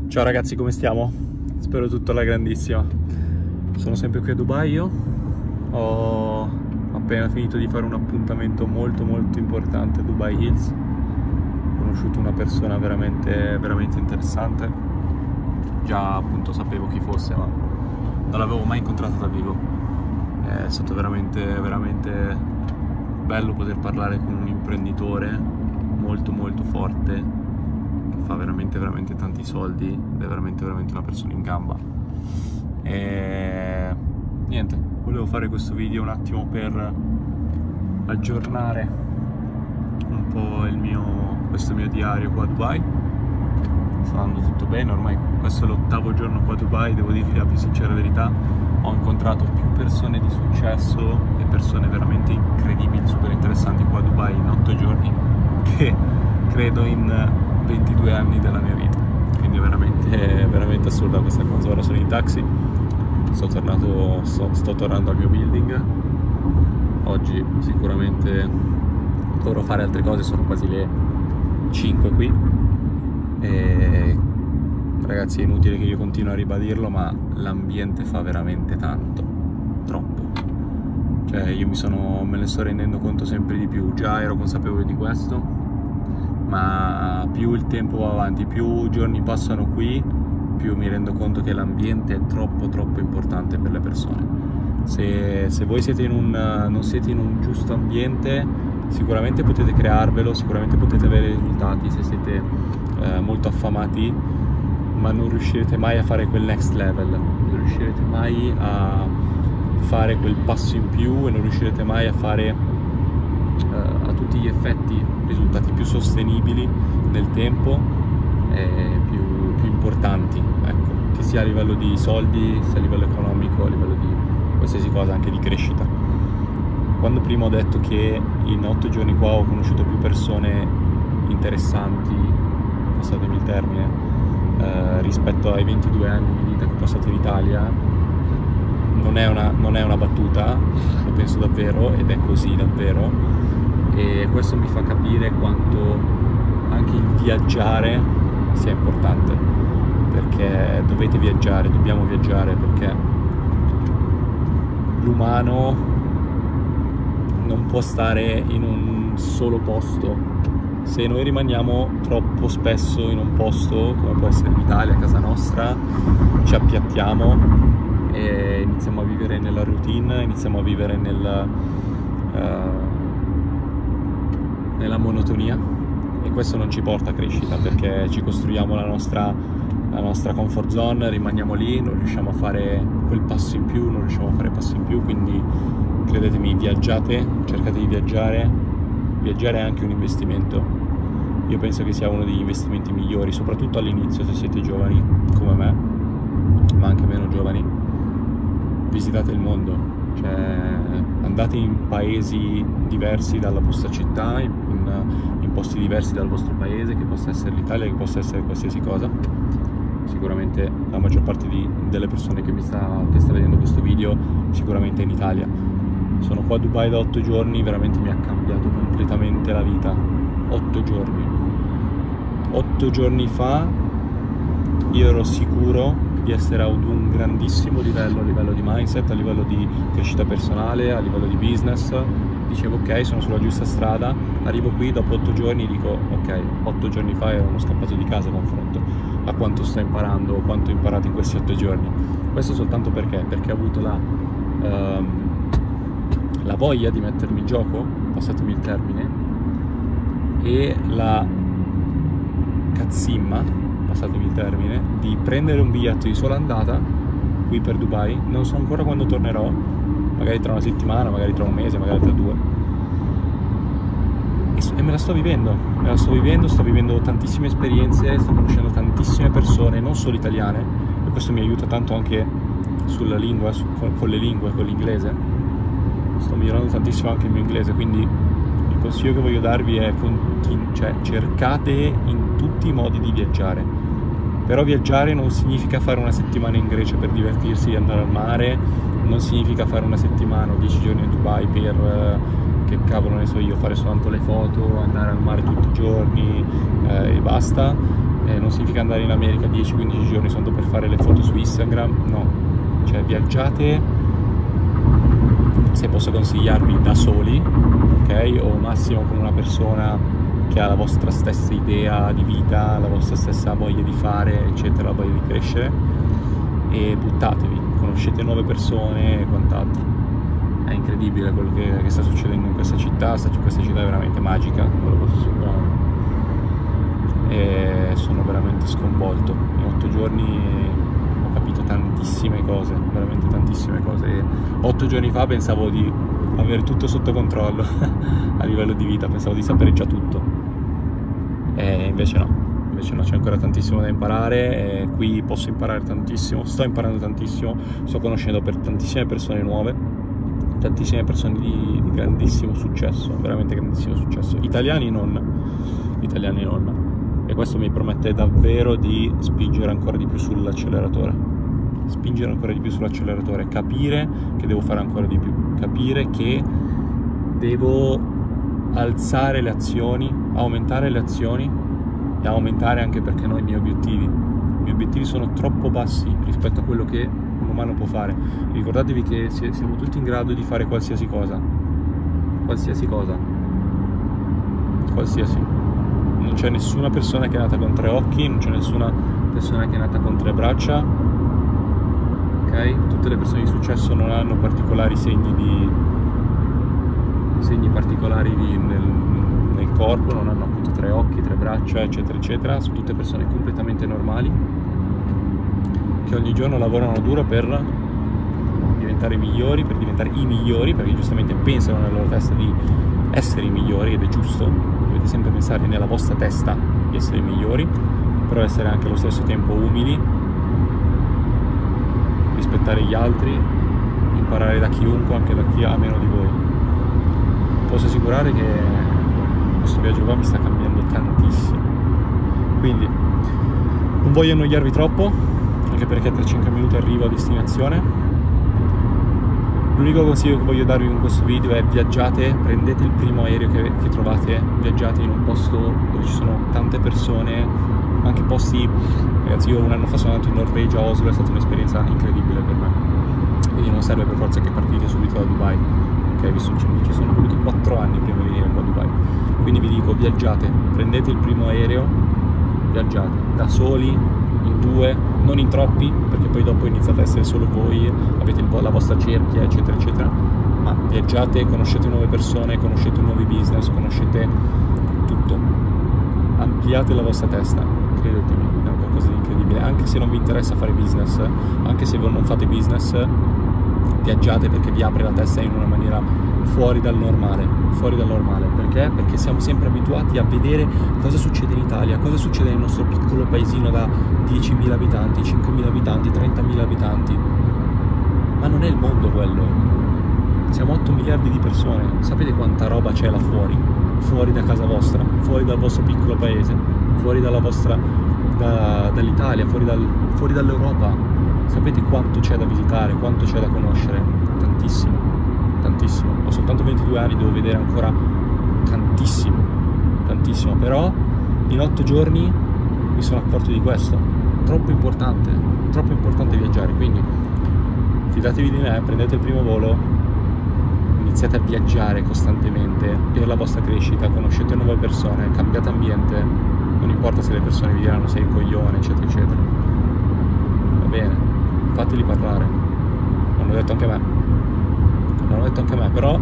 Ciao ragazzi, come stiamo? Spero tutto alla grandissima. Sono sempre qui a Dubai io. Ho appena finito di fare un appuntamento molto importante a Dubai Hills. Ho conosciuto una persona veramente interessante. Già appunto sapevo chi fosse, ma non l'avevo mai incontrato dal vivo. È stato veramente bello poter parlare con un imprenditore molto forte, fa veramente tanti soldi ed è veramente una persona in gamba. E niente, volevo fare questo video un attimo per aggiornare un po' questo mio diario qua a Dubai. Sta andando tutto bene, ormai questo è l'8º giorno qua a Dubai, devo dirvi la più sincera verità. Ho incontrato più persone di successo e persone veramente incredibili, super interessanti qua a Dubai in 8 giorni che credo in 22 anni della mia vita, quindi è veramente assurda questa cosa. Ora sono in taxi, sto tornando al mio building. Oggi sicuramente dovrò fare altre cose, sono quasi le 5 qui e ragazzi è inutile che io continui a ribadirlo, ma l'ambiente fa veramente tanto, troppo. Cioè io me ne sto rendendo conto sempre di più, già ero consapevole di questo, ma più il tempo va avanti, più giorni passano qui, più mi rendo conto che l'ambiente è troppo importante per le persone. Se voi siete non siete in un giusto ambiente, sicuramente potete crearvelo, sicuramente potete avere risultati se siete molto affamati, ma non riuscirete mai a fare quel next level, non riuscirete mai a fare quel passo in più e non riuscirete mai a fare a tutti gli effetti risultati più sostenibili nel tempo e più importanti, ecco, che sia a livello di soldi, sia a livello economico, a livello di qualsiasi cosa, anche di crescita. Quando prima ho detto che in 8 giorni qua ho conosciuto più persone interessanti, passatemi il termine, rispetto ai 22 anni di vita che ho passato in Italia, non è una battuta, lo penso davvero ed è così davvero, e questo mi fa capire quanto anche il viaggiare sia importante, perché dovete viaggiare, dobbiamo viaggiare, perché l'umano non può stare in un solo posto. Se noi rimaniamo troppo spesso in un posto, come può essere l'Italia, casa nostra, ci appiattiamo e iniziamo a vivere nella routine, iniziamo a vivere nella monotonia, e questo non ci porta a crescita, perché ci costruiamo la nostra comfort zone, rimaniamo lì, non riusciamo a fare quel passo in più, non riusciamo a fare passi in più. Quindi credetemi, viaggiate, cercate di viaggiare è anche un investimento. Io penso che sia uno degli investimenti migliori, soprattutto all'inizio, se siete giovani come me, ma anche meno giovani. Visitate il mondo, cioè andate in paesi diversi dalla vostra città, in posti diversi dal vostro paese, che possa essere l'Italia, che possa essere qualsiasi cosa. Sicuramente la maggior parte delle persone che sta vedendo questo video sicuramente è in Italia. Sono qua a Dubai da 8 giorni, veramente mi ha cambiato completamente la vita. 8 giorni. 8 giorni fa io ero sicuro di essere ad un grandissimo livello, a livello di mindset, a livello di crescita personale, a livello di business. Dicevo ok, sono sulla giusta strada. Arrivo qui dopo 8 giorni e dico ok, 8 giorni fa ero scappato di casa, confronto a quanto sto imparando, quanto ho imparato in questi 8 giorni. Questo soltanto perché ho avuto la voglia di mettermi in gioco, passatemi il termine, e la cazzimma, passatemi il termine, di prendere un biglietto di sola andata qui per Dubai. Non so ancora quando tornerò, magari tra una settimana, magari tra un mese, magari tra 2, e me la sto vivendo, sto vivendo tantissime esperienze, sto conoscendo tantissime persone, non solo italiane, e questo mi aiuta tanto anche sulla lingua, con le lingue, con l'inglese. Sto migliorando tantissimo anche il mio inglese, quindi il consiglio che voglio darvi è cercate in tutti i modi di viaggiare. Però viaggiare non significa fare una settimana in Grecia per divertirsi e andare al mare, non significa fare una settimana o 10 giorni a Dubai per, che cavolo ne so io, fare soltanto le foto, andare al mare tutti i giorni e basta. Non significa andare in America 10-15 giorni soltanto per fare le foto su Instagram, no, cioè viaggiate, se posso consigliarvi, da soli, ok? O massimo con una persona che ha la vostra stessa idea di vita, la vostra stessa voglia di fare, eccetera, la voglia di crescere, e buttatevi, conoscete nuove persone e quant'altro. È incredibile quello che sta succedendo in questa città è veramente magica, ve lo posso assicurare. E sono veramente sconvolto. In 8 giorni ho capito tantissime cose, veramente tantissime cose. E 8 giorni fa pensavo di avere tutto sotto controllo a livello di vita, pensavo di sapere già tutto, e invece no, c'è ancora tantissimo da imparare, e qui posso imparare tantissimo, sto imparando tantissimo, sto conoscendo per tantissime persone nuove, tantissime persone di grandissimo successo, veramente grandissimo successo, italiani non, e questo mi promette davvero di spingere ancora di più sull'acceleratore, capire che devo fare ancora di più, capire che devo alzare le azioni, aumentare le azioni, e aumentare anche, perché no, i miei obiettivi sono troppo bassi rispetto a quello che un umano può fare. Ricordatevi che siamo tutti in grado di fare qualsiasi cosa, non c'è nessuna persona che è nata con 3 occhi, non c'è nessuna persona che è nata con 3 braccia, ok? Tutte le persone di successo non hanno particolari segni particolari nel corpo, non hanno appunto 3 occhi, 3 braccia, eccetera eccetera. Sono tutte persone completamente normali che ogni giorno lavorano duro per diventare migliori, per diventare i migliori, perché giustamente pensano nella loro testa di essere i migliori, ed è giusto, dovete sempre pensare nella vostra testa di essere i migliori, però essere anche allo stesso tempo umili, rispettare gli altri, imparare da chiunque, anche da chi ha meno di voi. Posso assicurare che questo viaggio qua mi sta cambiando tantissimo, quindi non voglio annoiarvi troppo, anche perché tra 5 minuti arrivo a destinazione. L'unico consiglio che voglio darvi con questo video è: viaggiate, prendete il primo aereo che trovate, viaggiate in un posto dove ci sono tante persone, anche posti, ragazzi, io un anno fa sono andato in Norvegia, a Oslo, è stata un'esperienza incredibile per me, quindi non serve per forza che partite subito da Dubai, ok? Ci sono voluti 4 anni prima di venire qua a Dubai, quindi vi dico: viaggiate, prendete il primo aereo, viaggiate da soli, in 2, non in troppi, perché poi dopo iniziate a essere solo voi, avete la vostra cerchia, eccetera eccetera, ma viaggiate, conoscete nuove persone, conoscete nuovi business, conoscete tutto, ampliate la vostra testa, credetemi, è qualcosa di incredibile. Anche se non vi interessa fare business, anche se voi non fate business, viaggiate, perché vi apre la testa in una maniera fuori dal normale, perché? Perché siamo sempre abituati a vedere cosa succede in Italia, cosa succede nel nostro piccolo paesino da 10.000 abitanti, 5.000 abitanti, 30.000 abitanti, ma non è il mondo quello, siamo 8 miliardi di persone, sapete quanta roba c'è là fuori da casa vostra, fuori dal vostro piccolo paese, fuori dalla vostra, dall'Italia, fuori dall'Europa, sapete quanto c'è da visitare, quanto c'è da conoscere? Tantissimo. Ho soltanto 22 anni, devo vedere ancora tantissimo, però in 8 giorni mi sono accorto di questo, troppo importante viaggiare, quindi fidatevi di me, prendete il primo volo, iniziate a viaggiare costantemente per la vostra crescita, conoscete nuove persone, cambiate ambiente, non importa se le persone vi diranno sei il coglione, eccetera eccetera, va bene, fateli parlare, l'hanno detto anche a me, però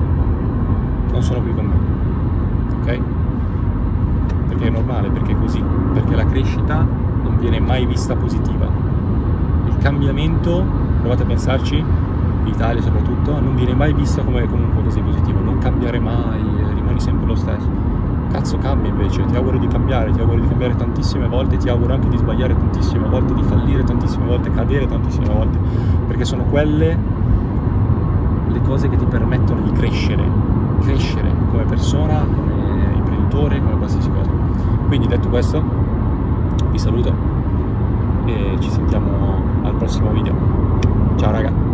non sono qui con me, ok? Perché è normale, perché è così, perché la crescita non viene mai vista positiva, il cambiamento, provate a pensarci, l'Italia soprattutto, non viene mai vista come comunque così positivo, non cambiare mai, rimani sempre lo stesso. Cazzo, cambia invece, ti auguro di cambiare tantissime volte, ti auguro anche di sbagliare tantissime volte, di fallire tantissime volte, cadere tantissime volte, perché sono quelle le cose che ti permettono di crescere come persona, come imprenditore, come qualsiasi cosa. Quindi, detto questo, vi saluto e ci sentiamo al prossimo video. Ciao raga!